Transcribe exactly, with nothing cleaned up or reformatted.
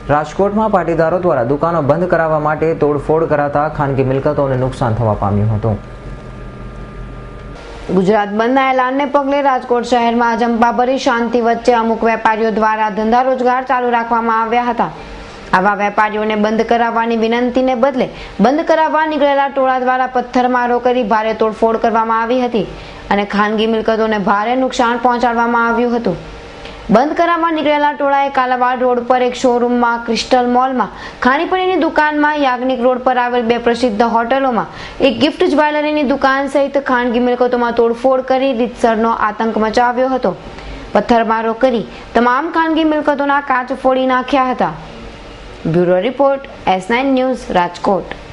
રાજકોટમાં પાટીદારો દ્વારા દુકાનો બંધ કરાવવા માટે તોડફોડ કરાતા ખાનગી મિલકતોને નુકસાન થવા પામ્યું હતું. ગુજરાત બંધના એલાનને પગલે રાજકોટ શહેરમાં અજંપાભરી શાંતિ વચ્ચે અમુક વેપારીઓ દ્વારા ધંધા રોજગાર ચાલુ રાખવામાં આવ્યા હતા. આવા વેપારીઓને બંધ કરાવવાની વિનંતીને બદલે બંધ કરાવવા નીકળેલા ટોળા દ્વારા પથ્થરમારો કરી ભારે તોડફોડ કરવામાં આવી હતી અને ખાનગી મિલકતોને ભારે નુકસાન પહોંચાડવામાં આવ્યું હતું. બંધ કરાવવા નીકળેલા ટોળાએ કાલાવાડ રોડ પર એક શોરૂમમાં, ક્રિસ્ટલ મોલમાં, ખાણીપીણીની દુકાનમાં, યાજ્ઞિક રોડ પર આવેલ બે પ્રસિદ્ધ હોટલોમાં, એક ગિફ્ટ જ્વેલરીની દુકાન સહિત ખાનગી મિલકતોમાં તોડફોડ કરી રીતસરનો આતંક મચાવ્યો હતો. પથ્થરમારો કરી તમામ ખાનગી મિલકતોના કાચ ફોડી નાખ્યા હતા. Bureau report, S nine news, Rajkot.